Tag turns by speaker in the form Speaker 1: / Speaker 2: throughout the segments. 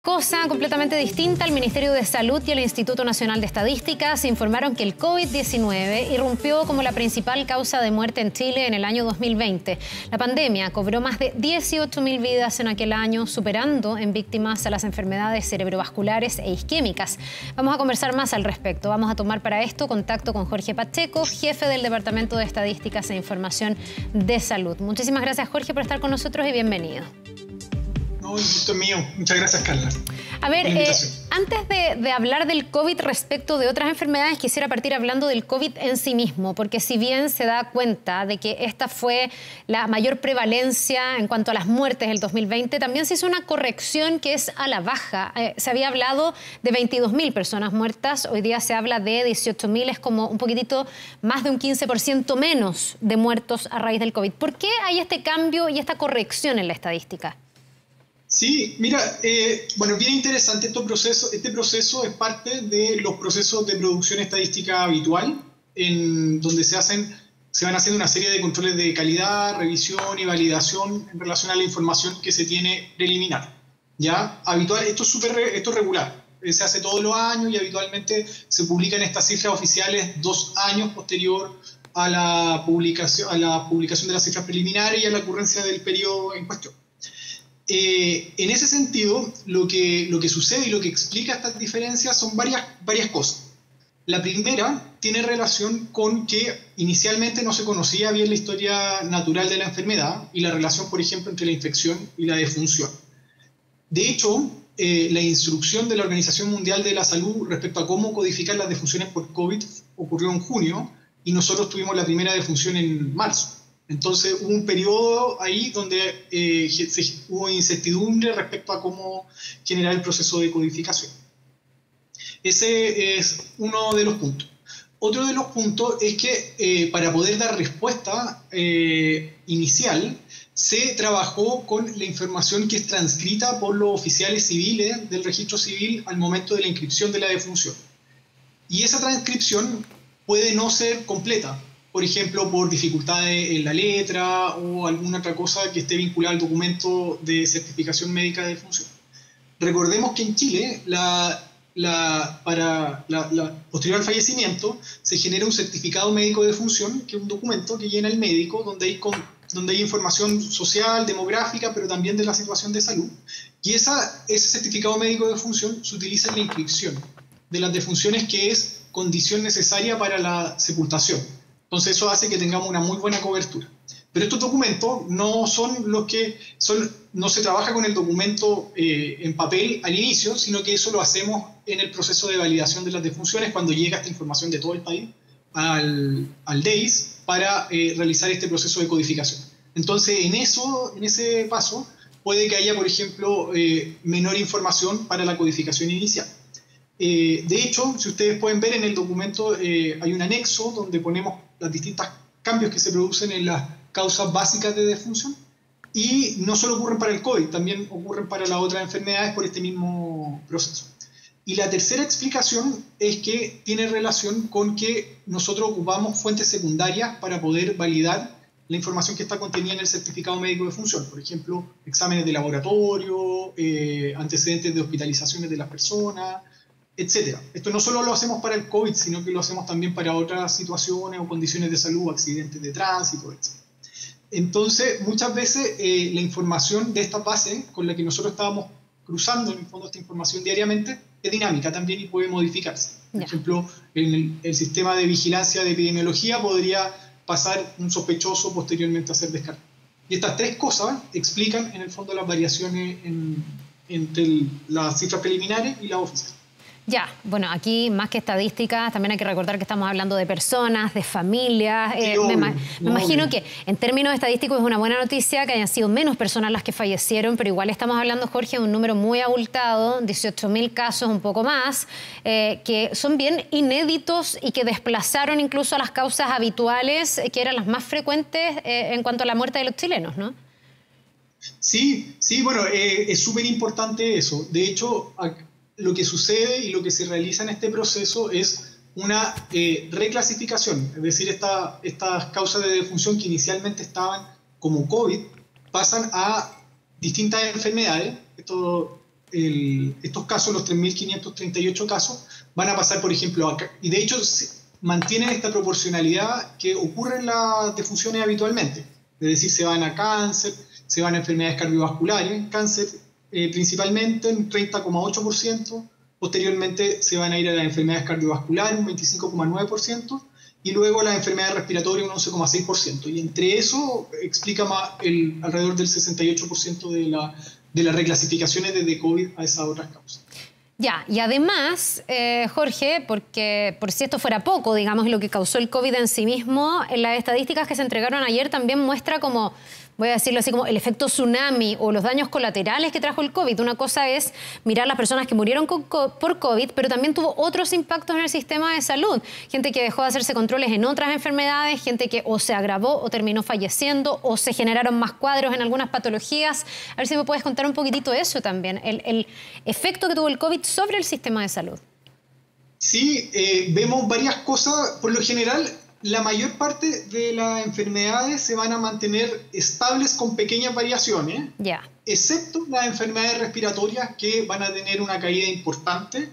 Speaker 1: cosa completamente distinta. El Ministerio de Salud y el Instituto Nacional de Estadísticas informaron que el COVID-19 irrumpió como la principal causa de muerte en Chile en el año 2020. La pandemia cobró más de 18.000 vidas en aquel año, superando en víctimas a las enfermedades cerebrovasculares e isquémicas. Vamos a conversar más al respecto. Vamos a tomar para esto contacto con Jorge Pacheco, jefe del Departamento de Estadísticas e Información de Salud. Muchísimas gracias, Jorge, por estar con nosotros y bienvenido.
Speaker 2: No, el gusto es mío. Muchas gracias, Carla.
Speaker 1: A ver, antes de hablar del COVID respecto de otras enfermedades, quisiera partir hablando del COVID en sí mismo, porque si bien se da cuenta de que esta fue la mayor prevalencia en cuanto a las muertes del 2020, también se hizo una corrección que es a la baja. Se había hablado de 22.000 personas muertas, hoy día se habla de 18.000, es como un poquitito más de un 15% menos de muertos a raíz del COVID. ¿Por qué hay este cambio y esta corrección en la estadística?
Speaker 2: Sí, mira, bueno, bien interesante este proceso es parte de los procesos de producción estadística habitual, en donde se van haciendo una serie de controles de calidad, revisión y validación en relación a la información que se tiene preliminar. ¿Ya? Habitual, esto es regular, se hace todos los años y habitualmente se publican estas cifras oficiales 2 años posterior a la publicación de las cifras preliminares y a la ocurrencia del periodo en cuestión. En ese sentido, lo que sucede y lo que explica estas diferencias son varias cosas. La primera tiene relación con que inicialmente no se conocía bien la historia natural de la enfermedad y la relación, por ejemplo, entre la infección y la defunción. De hecho, la instrucción de la Organización Mundial de la Salud respecto a cómo codificar las defunciones por COVID ocurrió en junio y nosotros tuvimos la primera defunción en marzo. Entonces hubo un periodo ahí donde hubo incertidumbre respecto a cómo generar el proceso de codificación. Ese es uno de los puntos. Otro de los puntos es que para poder dar respuesta inicial, se trabajó con la información que es transcrita por los oficiales civiles del registro civil al momento de la inscripción de la defunción. Y esa transcripción puede no ser completa. Por ejemplo, por dificultades en la letra o alguna otra cosa que esté vinculada al documento de certificación médica de defunción. Recordemos que en Chile, posterior al fallecimiento, se genera un certificado médico de defunción, que es un documento que llena el médico, donde hay información social, demográfica, pero también de la situación de salud. Y ese certificado médico de defunción se utiliza en la inscripción de las defunciones, que es condición necesaria para la sepultación. Entonces eso hace que tengamos una muy buena cobertura. Pero estos documentos no son los que no se trabaja con el documento en papel al inicio, sino que eso lo hacemos en el proceso de validación de las defunciones cuando llega esta información de todo el país al DEIS para realizar este proceso de codificación. Entonces en ese paso puede que haya, por ejemplo, menor información para la codificación inicial. De hecho, si ustedes pueden ver en el documento, hay un anexo donde ponemos los distintos cambios que se producen en las causas básicas de defunción, y no solo ocurren para el COVID, también ocurren para las otras enfermedades por este mismo proceso. Y la tercera explicación es que tiene relación con que nosotros ocupamos fuentes secundarias para poder validar la información que está contenida en el certificado médico de defunción. Por ejemplo, exámenes de laboratorio, antecedentes de hospitalizaciones de las personas, etcétera. Esto no solo lo hacemos para el COVID, sino que lo hacemos también para otras situaciones o condiciones de salud, accidentes de tránsito, etc. Entonces, muchas veces la información de esta base con la que nosotros estábamos cruzando, en el fondo, esta información diariamente, es dinámica también y puede modificarse. Por ejemplo, en el sistema de vigilancia de epidemiología podría pasar un sospechoso posteriormente a ser descartado. Y estas tres cosas explican, en el fondo, las variaciones entre las cifras preliminares y las oficiales.
Speaker 1: Ya, bueno, aquí más que estadísticas, también hay que recordar que estamos hablando de personas, de familias. Me imagino que en términos estadísticos es una buena noticia que hayan sido menos personas las que fallecieron, pero igual estamos hablando, Jorge, de un número muy abultado, 18.000 casos, un poco más, que son bien inéditos y que desplazaron incluso a las causas habituales, que eran las más frecuentes en cuanto a la muerte de los chilenos, ¿no?
Speaker 2: Sí, bueno, es súper importante eso. De hecho, lo que sucede y lo que se realiza en este proceso es una reclasificación, es decir, estas causas de defunción que inicialmente estaban como COVID pasan a distintas enfermedades. Esto estos casos, los 3.538 casos, van a pasar, por ejemplo, acá. Y de hecho mantienen esta proporcionalidad que ocurre en las defunciones habitualmente. Es decir, se van a cáncer, se van a enfermedades cardiovasculares, cáncer principalmente en 30,8%, posteriormente se van a ir a las enfermedades cardiovasculares, un 25,9%, y luego a las enfermedades respiratorias, un 11,6%. Y entre eso explica más alrededor del 68% de las reclasificaciones desde COVID a esas otras causas.
Speaker 1: Ya, y además, Jorge, porque por si esto fuera poco, digamos, lo que causó el COVID en sí mismo, en las estadísticas que se entregaron ayer también muestra como, voy a decirlo así, como el efecto tsunami o los daños colaterales que trajo el COVID. Una cosa es mirar las personas que murieron por COVID, pero también tuvo otros impactos en el sistema de salud. Gente que dejó de hacerse controles en otras enfermedades, gente que o se agravó o terminó falleciendo o se generaron más cuadros en algunas patologías. A ver si me puedes contar un poquitito de eso también, el efecto que tuvo el COVID sobre el sistema de salud.
Speaker 2: Sí, vemos varias cosas. Por lo general, la mayor parte de las enfermedades se van a mantener estables con pequeñas variaciones, excepto las enfermedades respiratorias que van a tener una caída importante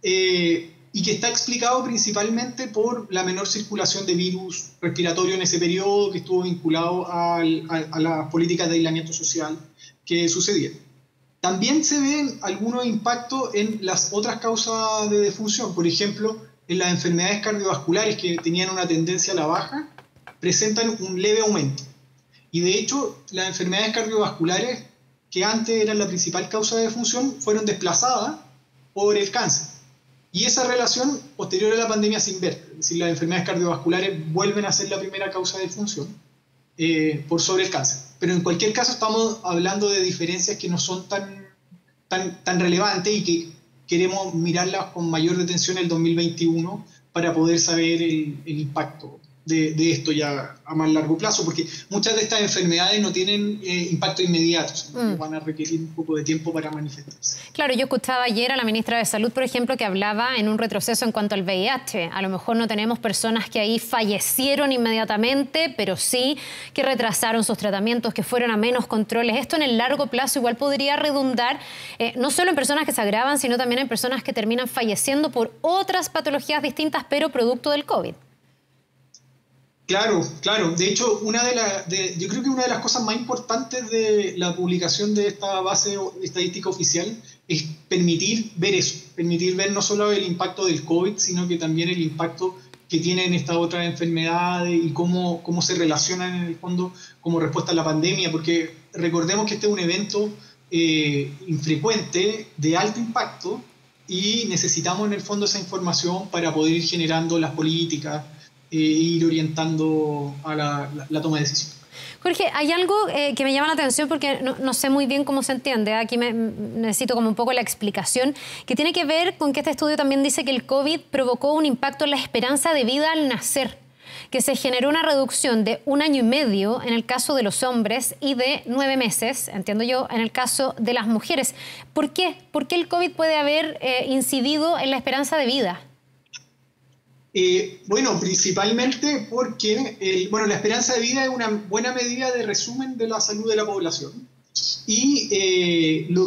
Speaker 2: y que está explicado principalmente por la menor circulación de virus respiratorio en ese periodo, que estuvo vinculado a las políticas de aislamiento social que sucedieron. También se ven algunos impactos en las otras causas de defunción. Por ejemplo, en las enfermedades cardiovasculares que tenían una tendencia a la baja, presentan un leve aumento. Y de hecho, las enfermedades cardiovasculares, que antes eran la principal causa de defunción, fueron desplazadas por el cáncer. Y esa relación posterior a la pandemia se invierte. Es decir, las enfermedades cardiovasculares vuelven a ser la primera causa de defunción por sobre el cáncer. Pero en cualquier caso estamos hablando de diferencias que no son tan relevantes y que queremos mirarlas con mayor detención en el 2021 para poder saber el impacto de esto ya a más largo plazo, porque muchas de estas enfermedades no tienen impacto inmediato, sino que van a requerir un poco de tiempo para manifestarse.
Speaker 1: Claro, yo escuchaba ayer a la ministra de Salud, por ejemplo, que hablaba en un retroceso en cuanto al VIH. A lo mejor no tenemos personas que ahí fallecieron inmediatamente, pero sí que retrasaron sus tratamientos, que fueron a menos controles. Esto en el largo plazo igual podría redundar no solo en personas que se agravan, sino también en personas que terminan falleciendo por otras patologías distintas, pero producto del COVID.
Speaker 2: Claro, claro. De hecho, yo creo que una de las cosas más importantes de la publicación de esta base estadística oficial es permitir ver eso, permitir ver no solo el impacto del COVID, sino que también el impacto que tienen estas otras enfermedades y cómo se relacionan en el fondo como respuesta a la pandemia, porque recordemos que este es un evento infrecuente, de alto impacto, y necesitamos en el fondo esa información para poder ir generando las políticas, ir orientando a la toma de decisiones.
Speaker 1: Jorge, hay algo que me llama la atención porque no sé muy bien cómo se entiende. Aquí necesito como un poco la explicación, que tiene que ver con que este estudio también dice que el COVID provocó un impacto en la esperanza de vida al nacer, que se generó una reducción de 1 año y medio en el caso de los hombres y de 9 meses, entiendo yo, en el caso de las mujeres. ¿Por qué? ¿Por qué el COVID puede haber incidido en la esperanza de vida?
Speaker 2: Bueno, principalmente porque la esperanza de vida es una buena medida de resumen de la salud de la población, y lo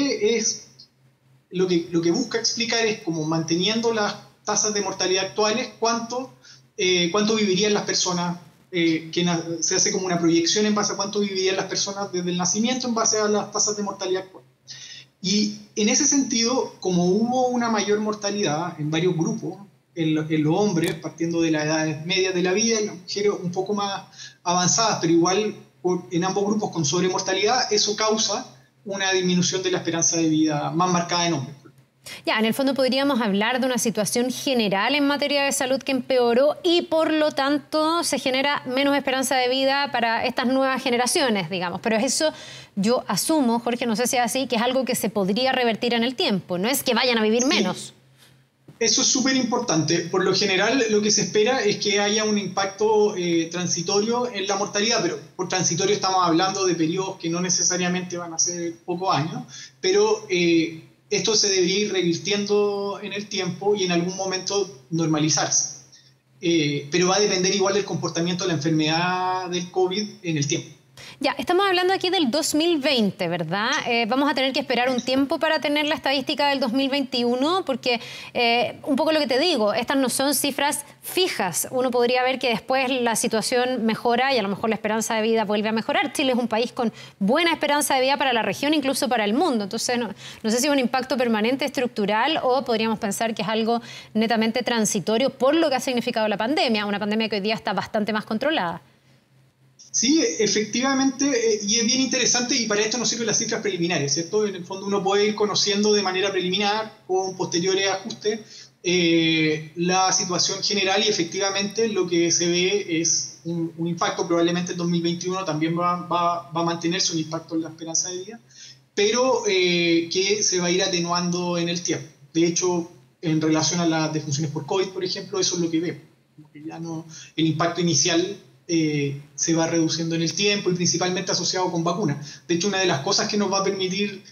Speaker 2: que busca explicar es, como manteniendo las tasas de mortalidad actuales, cuánto vivirían las personas, se hace como una proyección en base a cuánto vivirían las personas desde el nacimiento en base a las tasas de mortalidad actuales. Y en ese sentido, como hubo una mayor mortalidad en varios grupos, en los hombres, partiendo de la edad media de la vida, en las mujeres un poco más avanzadas, pero igual en ambos grupos con sobremortalidad, eso causa una disminución de la esperanza de vida más marcada en hombres.
Speaker 1: Ya, en el fondo podríamos hablar de una situación general en materia de salud que empeoró y por lo tanto se genera menos esperanza de vida para estas nuevas generaciones, digamos. Pero eso yo asumo, Jorge, no sé si es así, que es algo que se podría revertir en el tiempo, no es que vayan a vivir menos.
Speaker 2: Eso es súper importante. Por lo general, lo que se espera es que haya un impacto transitorio en la mortalidad, pero por transitorio estamos hablando de periodos que no necesariamente van a ser pocos años, pero esto se debería ir revirtiendo en el tiempo y en algún momento normalizarse. Pero va a depender igual del comportamiento de la enfermedad del COVID en el tiempo.
Speaker 1: Ya, estamos hablando aquí del 2020, ¿verdad? Vamos a tener que esperar un tiempo para tener la estadística del 2021 porque un poco lo que te digo, estas no son cifras fijas. Uno podría ver que después la situación mejora y a lo mejor la esperanza de vida vuelve a mejorar. Chile es un país con buena esperanza de vida para la región, incluso para el mundo. Entonces, no sé si es un impacto permanente, estructural, o podríamos pensar que es algo netamente transitorio por lo que ha significado la pandemia, una pandemia que hoy día está bastante más controlada.
Speaker 2: Sí, efectivamente, y es bien interesante, y para esto nos sirven las cifras preliminares, ¿cierto? En el fondo uno puede ir conociendo de manera preliminar, con posteriores ajustes, la situación general, y efectivamente lo que se ve es un impacto. Probablemente el 2021 también va a mantenerse un impacto en la esperanza de vida, pero que se va a ir atenuando en el tiempo. De hecho, en relación a las defunciones por COVID, por ejemplo, eso es lo que vemos. Ya no, el impacto inicial se va reduciendo en el tiempo y principalmente asociado con vacunas. De hecho, una de las cosas que nos va a permitir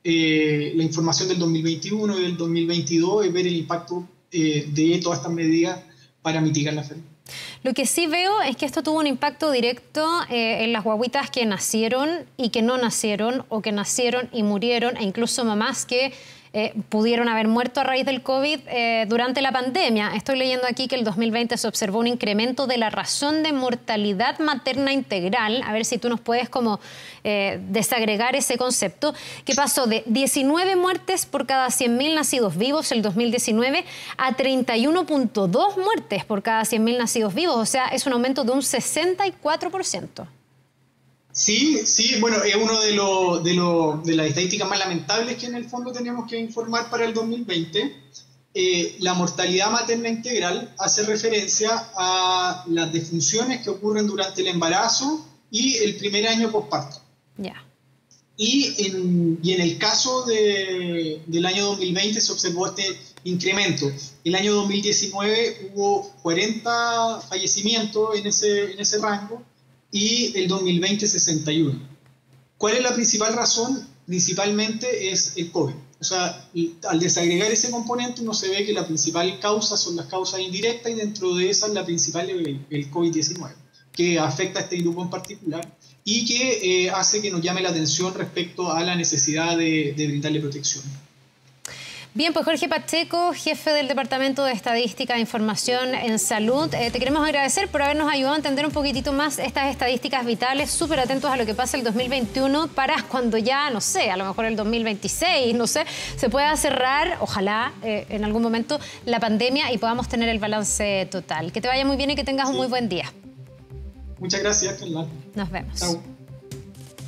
Speaker 2: la información del 2021 y del 2022 es ver el impacto de todas estas medidas para mitigar la enfermedad.
Speaker 1: Lo que sí veo es que esto tuvo un impacto directo en las guaguitas que nacieron y que no nacieron, o que nacieron y murieron, e incluso mamás que pudieron haber muerto a raíz del COVID durante la pandemia. Estoy leyendo aquí que el 2020 se observó un incremento de la razón de mortalidad materna integral. A ver si tú nos puedes como desagregar ese concepto, que pasó de 19 muertes por cada 100.000 nacidos vivos el 2019 a 31.2 muertes por cada 100.000 nacidos vivos. O sea, es un aumento de un 64%.
Speaker 2: Sí, bueno, es uno de las estadísticas más lamentables que en el fondo tenemos que informar para el 2020. La mortalidad materna integral hace referencia a las defunciones que ocurren durante el embarazo y el primer año posparto.
Speaker 1: Ya.
Speaker 2: Y en el caso del año 2020 se observó este incremento. El año 2019 hubo 40 fallecimientos en ese rango, y el 2020 61. ¿Cuál es la principal razón? Principalmente es el COVID. O sea, al desagregar ese componente uno se ve que la principal causa son las causas indirectas, y dentro de esas la principal es el COVID-19, que afecta a este grupo en particular y que hace que nos llame la atención respecto a la necesidad de brindarle protección.
Speaker 1: Bien, pues Jorge Pacheco, jefe del Departamento de Estadística e Información en Salud, te queremos agradecer por habernos ayudado a entender un poquitito más estas estadísticas vitales, súper atentos a lo que pasa el 2021 para cuando ya, no sé, a lo mejor el 2026, no sé, se pueda cerrar, ojalá, en algún momento, la pandemia y podamos tener el balance total. Que te vaya muy bien y que tengas un muy buen día.
Speaker 2: Muchas gracias, Carla.
Speaker 1: Nos vemos.
Speaker 2: Chao.